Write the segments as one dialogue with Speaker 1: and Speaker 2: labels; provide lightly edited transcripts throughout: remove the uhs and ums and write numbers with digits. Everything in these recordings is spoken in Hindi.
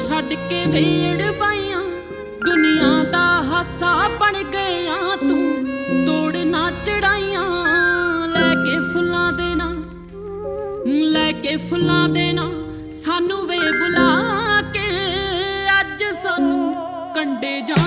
Speaker 1: छड़ के वेड़ पाइया दुनिया दा हासा बन गया तू तोड़ना चढ़ाइया लैके फुल्लां देना सानू वे बुला के अज सानू कंडे जान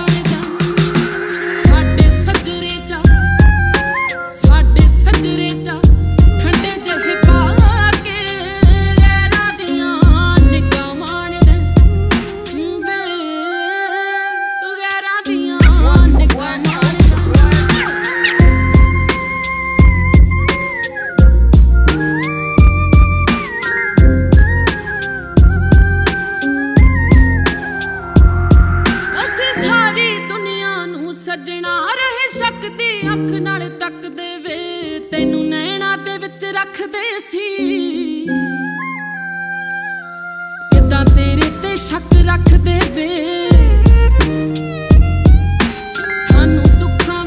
Speaker 1: सजना रहे शक दी अख नाल तकदे वे तैनू नैना दे विच रखदे सी किदां तेरे ते शक रखदे वे सानू दुखां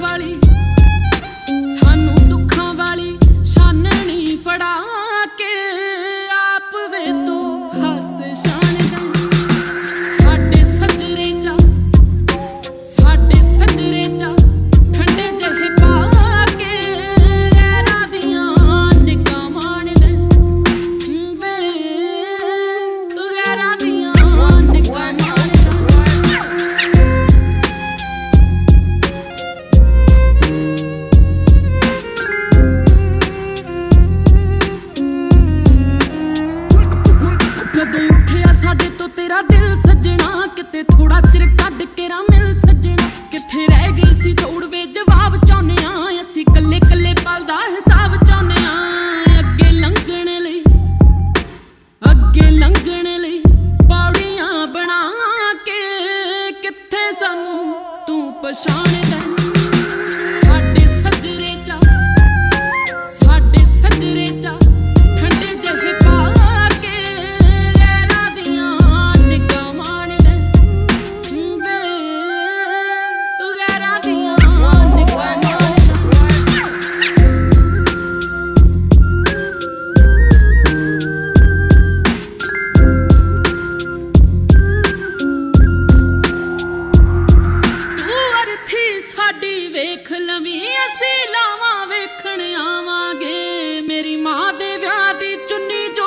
Speaker 1: वाली शाननी फड़ा के आप वे तो हस शान साडे सजरे चा ठंडे जहे पा के गैरां दियां निगां माण ले वे गैरां दियां निगां माण जदों उठिया साडे तो तेरा दिल सजना किते थोड़ा चिर कढ के रा मिल सजना किथे रह गई सी दौड़ वे जवाब चाहुंदे आ असीं कल्ले कल्ले पल दा हिसाब चाहुंदे आ अगे लंघण लई पौड़ियां बना के किथे सानू तू पछाणदा साडे सजरे चा ठंडे जहे पा के गैरां दियां निगां माण ले वे गैरां दियां निगां माण तू अरथी साडी वेख लवीं असीं लावां वेखण आवांगे मेरी मां दे विआह दी चुन्नी जो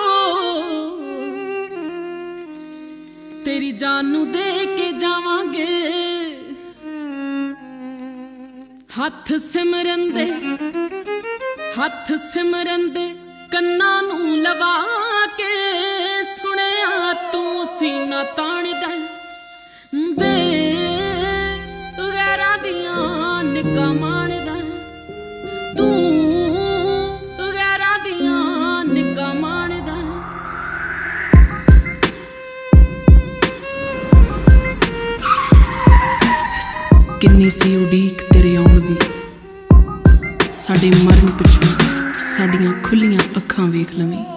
Speaker 1: तेरी जान नू दे के जावांगे हथ सिमरन दे कन्नां नू लवा के सुनिया तू सीना ताणदा वे गैरां दियां निगां माणदा तू गैरां दियां निगां माणदा किन्नी सी उड़ीक तेरे आउण दी साडे मरण पिछों साडियां खुलियां अखां वेख लवीं